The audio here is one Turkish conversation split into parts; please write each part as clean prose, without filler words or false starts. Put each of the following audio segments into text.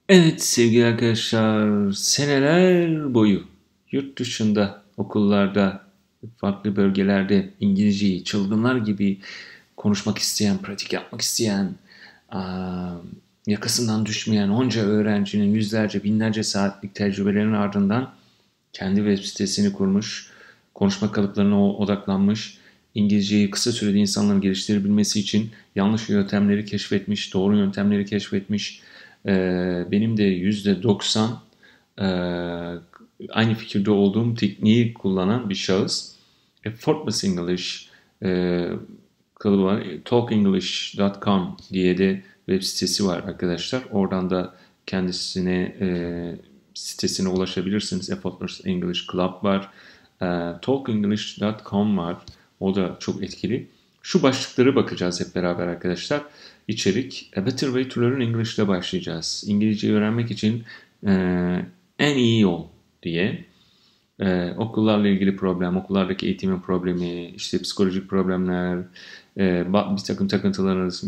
Evet sevgili arkadaşlar, seneler boyu yurt dışında, okullarda, farklı bölgelerde İngilizceyi çılgınlar gibi konuşmak isteyen, pratik yapmak isteyen, aa, yakasından düşmeyen onca öğrencinin yüzlerce, binlerce saatlik tecrübelerinin ardından kendi web sitesini kurmuş, konuşma kalıplarına odaklanmış, İngilizceyi kısa sürede insanların geliştirebilmesi için yanlış yöntemleri keşfetmiş, doğru yöntemleri keşfetmiş. Benim de %90 aynı fikirde olduğum tekniği kullanan bir şahıs. Effortless English kalıbı var. Talkenglish.com diye de web sitesi var arkadaşlar. Oradan da kendisine sitesine ulaşabilirsiniz. Effortless English Club var. Talkenglish.com var. O da çok etkili. Şu başlıkları bakacağız hep beraber arkadaşlar. İçerik, A Better Way to Learn English ile başlayacağız. İngilizce öğrenmek için en iyi yol diye. Okullarla ilgili problem, okullardaki eğitimin problemi, işte psikolojik problemler, bir takım takıntılarınız,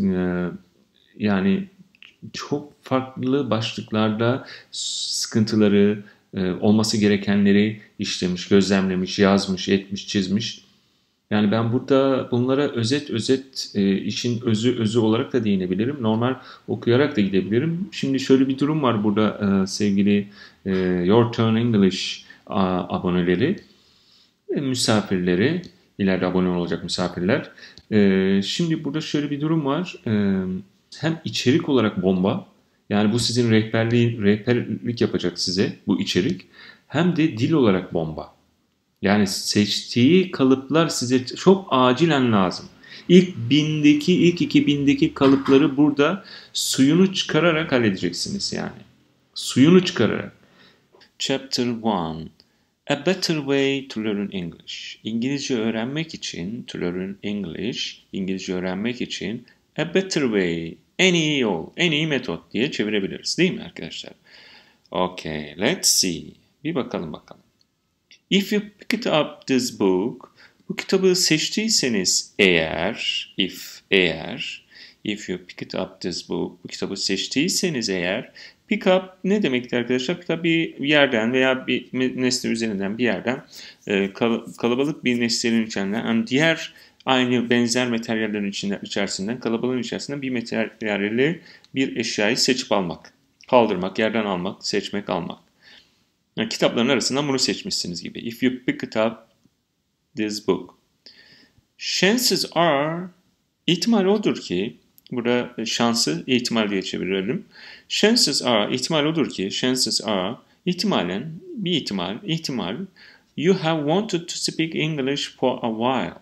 yani çok farklı başlıklarda sıkıntıları, olması gerekenleri işlemiş, gözlemlemiş, yazmış, etmiş, çizmiş. Yani ben burada bunlara özet işin özü olarak da değinebilirim. Normal okuyarak da gidebilirim. Şimdi şöyle bir durum var burada sevgili Your Turn English aboneleri, misafirleri, ileride abone olacak misafirler. Şimdi burada şöyle bir durum var. Hem içerik olarak bomba, yani bu sizin rehberlik yapacak size bu içerik. Hem de dil olarak bomba. Yani seçtiği kalıplar size çok acilen lazım. İlk 1000'deki, ilk 2000'deki kalıpları burada suyunu çıkararak halledeceksiniz yani. Suyunu çıkararak. Chapter 1. A better way to learn English. İngilizce öğrenmek için, to learn English, İngilizce öğrenmek için a better way, en iyi yol, en iyi metot diye çevirebiliriz değil mi arkadaşlar? Okay, let's see. Bir bakalım. If you picked up this book, bu kitabı seçtiyseniz eğer, if you picked up this book, bu kitabı seçtiyseniz eğer, pick up ne demektir arkadaşlar? Pick up bir yerden veya bir nesne üzerinden bir yerden, kalabalık bir nesnenin içinden, yani diğer aynı benzer materyallerin içerisinden, kalabalığın içerisinden bir materyali, bir eşyayı seçip almak, kaldırmak, yerden almak, seçmek, almak. Yani kitapların arasından bunu seçmişsiniz gibi. If you picked up this book. Chances are, ihtimal odur ki, burada şansı ihtimal diye çevirelim. Chances are, ihtimal odur ki, chances are, ihtimalen, bir ihtimal, you have wanted to speak English for a while.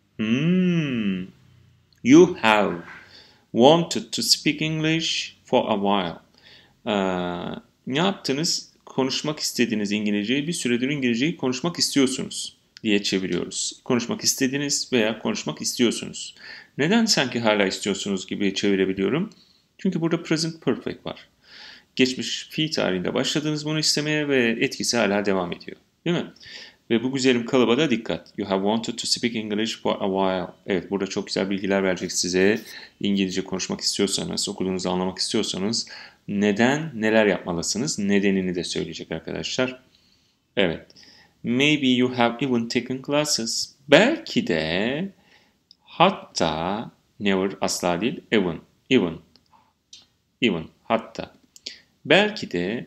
You have wanted to speak English for a while. Ne yaptınız? Konuşmak istediğiniz İngilizceyi, bir süredir İngilizceyi konuşmak istiyorsunuz diye çeviriyoruz. Konuşmak istediniz veya konuşmak istiyorsunuz. Neden sanki hala istiyorsunuz gibi çevirebiliyorum? Çünkü burada present perfect var. Geçmiş fiil tarihinde başladınız bunu istemeye ve etkisi hala devam ediyor. Değil mi? Ve bu güzelim kalıba da dikkat. You have wanted to speak English for a while. Evet, burada çok güzel bilgiler verecek size. İngilizce konuşmak istiyorsanız, okulunuzu anlamak istiyorsanız neler yapmalısınız? Nedenini de söyleyecek arkadaşlar. Evet. Maybe you have even taken classes. Belki de, hatta, never asla değil, even, hatta. Belki de,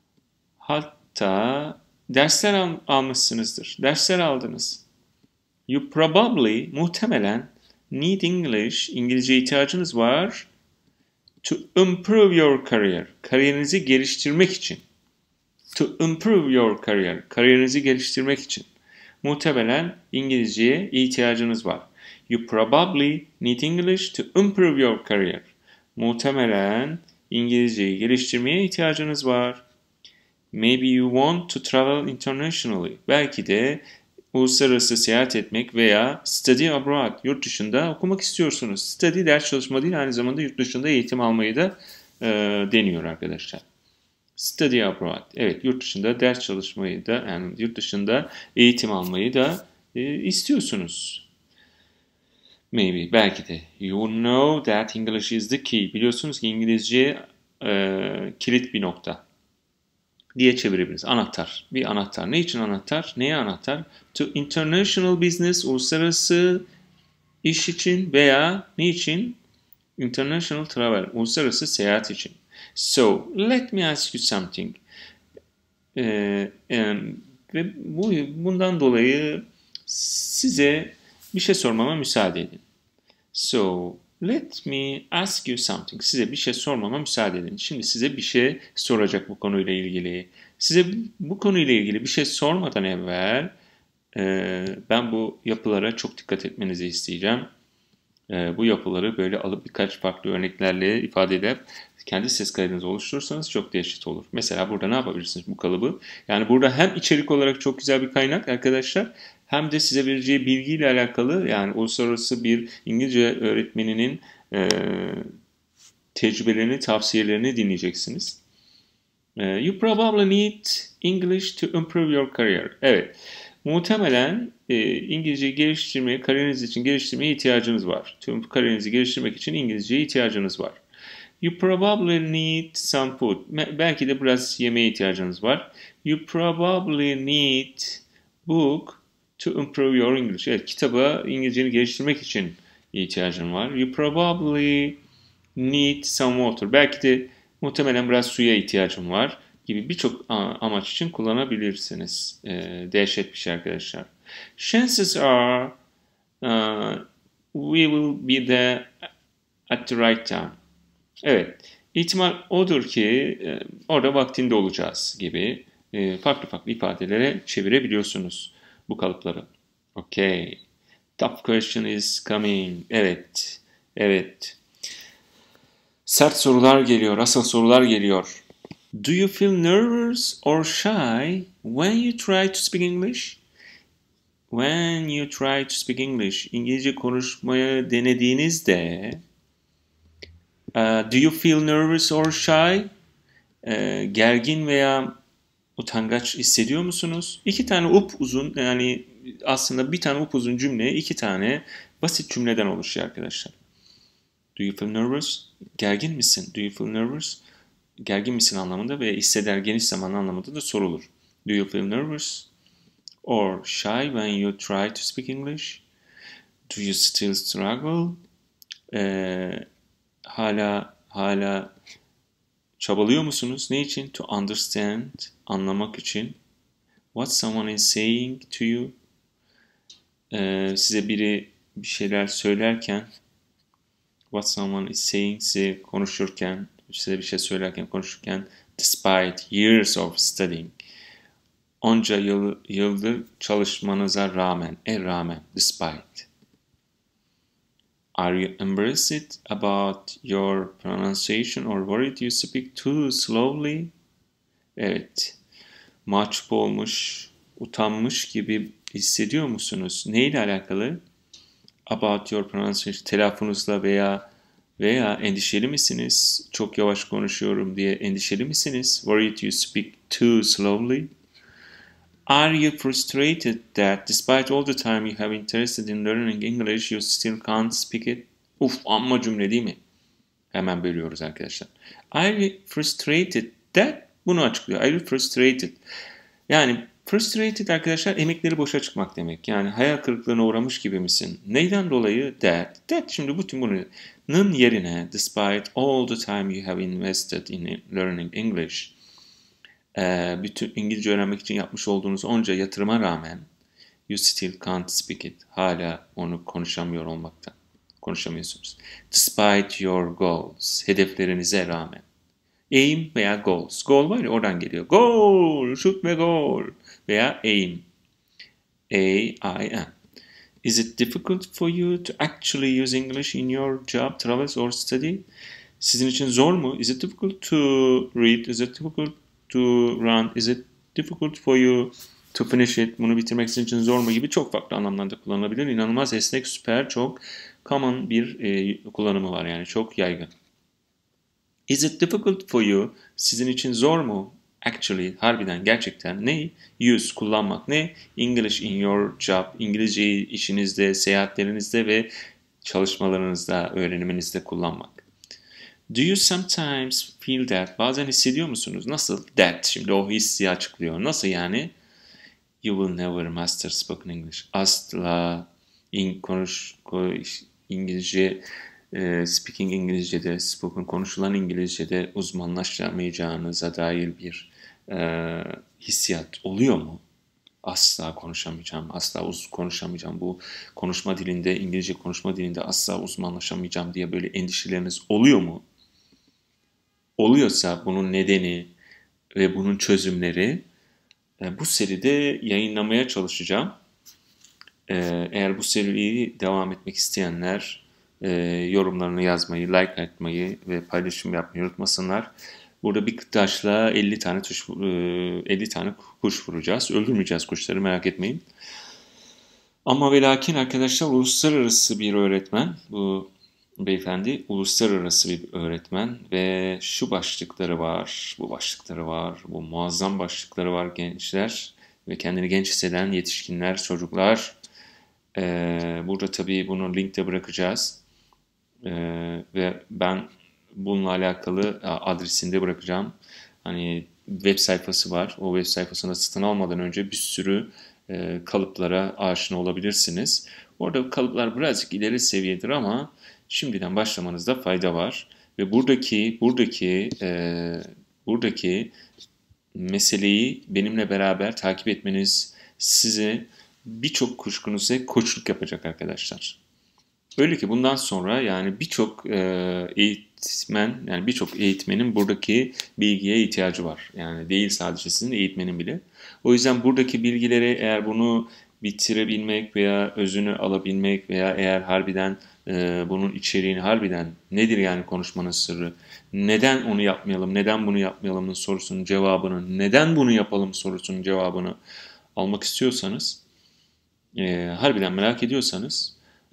hatta dersler almışsınızdır. Dersler aldınız. You probably, muhtemelen, need English, İngilizce ihtiyacınız var. To improve your career, kariyerinizi geliştirmek için. To improve your career, kariyerinizi geliştirmek için. Muhtemelen İngilizceye ihtiyacınız var. You probably need English to improve your career. Muhtemelen İngilizceyi geliştirmeye ihtiyacınız var. Maybe you want to travel internationally. Belki de uluslararası seyahat etmek veya study abroad, yurt dışında okumak istiyorsunuz. Study ders çalışma değil, aynı zamanda yurt dışında eğitim almayı da deniyor arkadaşlar. Study abroad. Evet, yurt dışında ders çalışmayı da, yani yurt dışında eğitim almayı da istiyorsunuz. Maybe, belki de. You know that English is the key. Biliyorsunuz ki İngilizce kilit bir nokta diye çevirebiliriz. Anahtar. Bir anahtar. Ne için anahtar? Neye anahtar? To international business, uluslararası iş için veya ne için? International travel, uluslararası seyahat için. So, let me ask you something. Ve bundan dolayı size bir şey sormama müsaade edin. So, let me ask you something. Size bir şey sormama müsaade edin. Şimdi size bir şey soracak bu konuyla ilgili. Size bu konuyla ilgili bir şey sormadan evvel ben bu yapılara çok dikkat etmenizi isteyeceğim. Bu yapıları böyle alıp birkaç farklı örneklerle ifade ederek kendi ses kaydınızı oluşturursanız çok da eşit olur. Mesela burada ne yapabilirsiniz bu kalıbı? Yani burada hem içerik olarak çok güzel bir kaynak arkadaşlar, hem de size vereceği bilgiyle alakalı, yani uluslararası bir İngilizce öğretmeninin tecrübelerini, tavsiyelerini dinleyeceksiniz. You probably need English to improve your career. Evet. Muhtemelen İngilizceyi geliştirmeye, kariyeriniz için geliştirmeye ihtiyacınız var. Tüm kariyerinizi geliştirmek için İngilizceye ihtiyacınız var. You probably need some food. Belki de biraz yemeğe ihtiyacınız var. You probably need book to improve your English. Evet, kitaba İngilizceni geliştirmek için ihtiyacın var. You probably need some water. Belki de muhtemelen biraz suya ihtiyacın var gibi birçok amaç için kullanabilirsiniz. Dehşet bir şey arkadaşlar. Chances are we will be there at the right time. Evet, ihtimal odur ki orada vaktinde olacağız gibi farklı farklı ifadelere çevirebiliyorsunuz bu kalıpları. Okay. Tough question is coming. Evet, evet. Sert sorular geliyor, asıl sorular geliyor. Do you feel nervous or shy when you try to speak English? When you try to speak English, İngilizce konuşmaya denediğinizde do you feel nervous or shy? Gergin veya utangaç hissediyor musunuz? İki tane upuzun, yani aslında bir tane upuzun cümle iki tane basit cümleden oluşuyor arkadaşlar. Do you feel nervous? Gergin misin? Do you feel nervous? Gergin misin anlamında ve hisseder geniş zaman anlamında da sorulur. Do you feel nervous or shy when you try to speak English? Do you still struggle? Hala çabalıyor musunuz? Ne için? To understand, anlamak için. What someone is saying to you. Size biri bir şeyler söylerken, what someone is saying, size konuşurken, size bir şey söylerken, konuşurken, despite years of studying. Onca yıldır çalışmanıza rağmen, rağmen, despite. Are you embarrassed about your pronunciation or worried you speak too slowly? Evet. Mahcup olmuş, utanmış gibi hissediyor musunuz? Neyle alakalı? About your pronunciation, telaffuzla veya endişeli misiniz? Çok yavaş konuşuyorum diye endişeli misiniz? Worried you speak too slowly? Are you frustrated that despite all the time you have interested in learning English, you still can't speak it? Amma cümle değil mi? Hemen bölüyoruz arkadaşlar. Are you frustrated that? Bunu açıklıyor. Are you frustrated? Yani frustrated arkadaşlar emekleri boşa çıkmak demek. Yani hayal kırıklığına uğramış gibi misin? Neyden dolayı? That şimdi bütün bunun yerine despite all the time you have invested in learning English, bütün İngilizce öğrenmek için yapmış olduğunuz onca yatırıma rağmen you still can't speak it. Hala onu konuşamıyorsunuz. Despite your goals. Hedeflerinize rağmen. Aim veya goals. Goal var ya, oradan geliyor. Goal, shoot ve goal. Veya aim. A-I-M. Is it difficult for you to actually use English in your job, travels or study? Sizin için zor mu? Is it difficult to read? Is it difficult to run? Is it difficult for you to finish it? Bunu bitirmek sizin için zor mu gibi çok farklı anlamlarda kullanılabilir. İnanılmaz esnek, süper, çok common bir kullanımı var, yani çok yaygın. Is it difficult for you? Sizin için zor mu? Actually, harbiden, gerçekten. Ne? Use, kullanmak. Ne? English in your job. İngilizceyi işinizde, seyahatlerinizde ve çalışmalarınızda, öğreniminizde kullanmak. Do you sometimes feel that? Bazen hissediyor musunuz? Nasıl? That. Şimdi o hissi açıklıyor. Nasıl yani? You will never master spoken English. Asla İngilizce, speaking İngilizce'de, spoken konuşulan İngilizce'de uzmanlaşamayacağınıza dair bir hissiyat oluyor mu? Asla konuşamayacağım, asla konuşamayacağım. Bu konuşma dilinde, İngilizce konuşma dilinde asla uzmanlaşamayacağım diye böyle endişeleriniz oluyor mu? Oluyorsa bunun nedeni ve bunun çözümleri bu seride yayınlamaya çalışacağım. Eğer bu seriyi devam etmek isteyenler yorumlarını yazmayı, like atmayı ve paylaşım yapmayı unutmasınlar. Burada bir taşla 50 tane 50 tane kuş vuracağız. Öldürmeyeceğiz kuşları, merak etmeyin. Ama ve lakin arkadaşlar, uluslararası bir öğretmen. Bu beyefendi uluslararası bir öğretmen ve şu başlıkları var, bu başlıkları var, bu muazzam başlıkları var gençler ve kendini genç hisseden yetişkinler, çocuklar. Burada tabii bunu linkte bırakacağız. Ve ben bununla alakalı adresini de bırakacağım. Hani web sayfası var. O web sayfasını satın almadan önce bir sürü kalıplara aşina olabilirsiniz. Orada kalıplar birazcık ileri seviyedir ama şimdiden başlamanızda fayda var. Ve buradaki meseleyi benimle beraber takip etmeniz size birçok kuşkunuza koçluk yapacak arkadaşlar. Öyle ki bundan sonra yani birçok eğitmen, yani birçok eğitmenin buradaki bilgiye ihtiyacı var. Yani değil sadece sizin, eğitmenin bile. O yüzden buradaki bilgileri, eğer bunu bitirebilmek veya özünü alabilmek veya eğer harbiden bunun içeriğini, harbiden nedir yani konuşmanın sırrı, neden onu yapmayalım, neden bunu yapmayalımın sorusunun cevabını, neden bunu yapalım sorusunun cevabını almak istiyorsanız, harbiden merak ediyorsanız,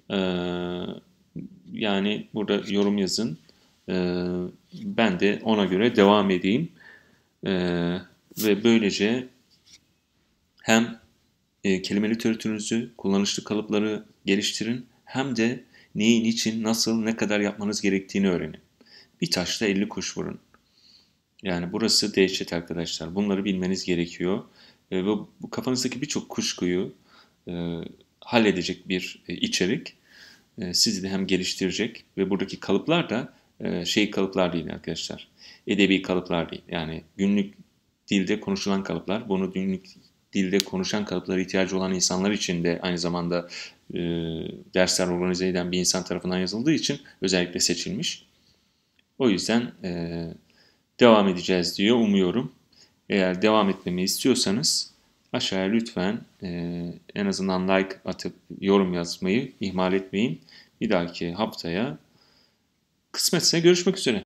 yani burada yorum yazın. Ben de ona göre devam edeyim. Ve böylece hem kelime literatürünüzü, kullanışlı kalıpları geliştirin, hem de neyi, niçin, nasıl, ne kadar yapmanız gerektiğini öğrenin. Bir taşla 50 kuş vurun. Yani burası dehşet arkadaşlar. Bunları bilmeniz gerekiyor. Ve bu kafanızdaki birçok kuşkuyu halledecek bir içerik. Sizi de hem geliştirecek ve buradaki kalıplar da kalıplar değil arkadaşlar. Edebi kalıplar değil. Yani günlük dilde konuşulan kalıplar. Bunu günlük dilde konuşan kalıplara ihtiyacı olan insanlar için de aynı zamanda dersler organize eden bir insan tarafından yazıldığı için özellikle seçilmiş. O yüzden devam edeceğiz diyor, umuyorum. Eğer devam etmemi istiyorsanız aşağıya lütfen en azından like atıp yorum yazmayı ihmal etmeyin. Bir dahaki haftaya kısmetse görüşmek üzere.